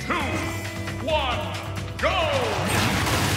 2, 1, go!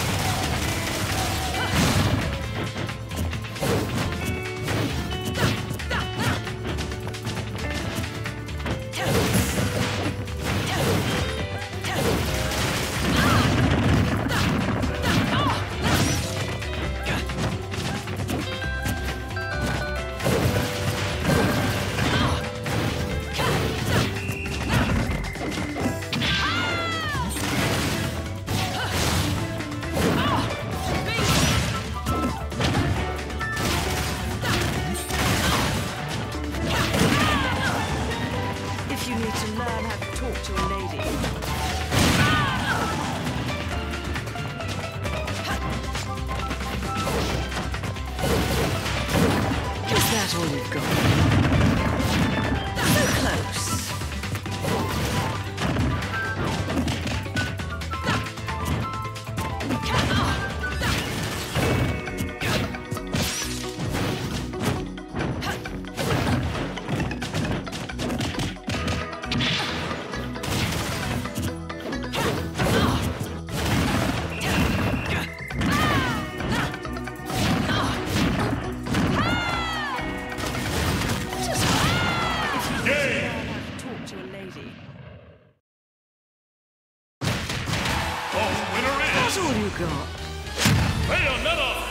You need to learn how to talk to a lady. Is that all you've got? So close. The winner is... That's all you got. Bayonetta!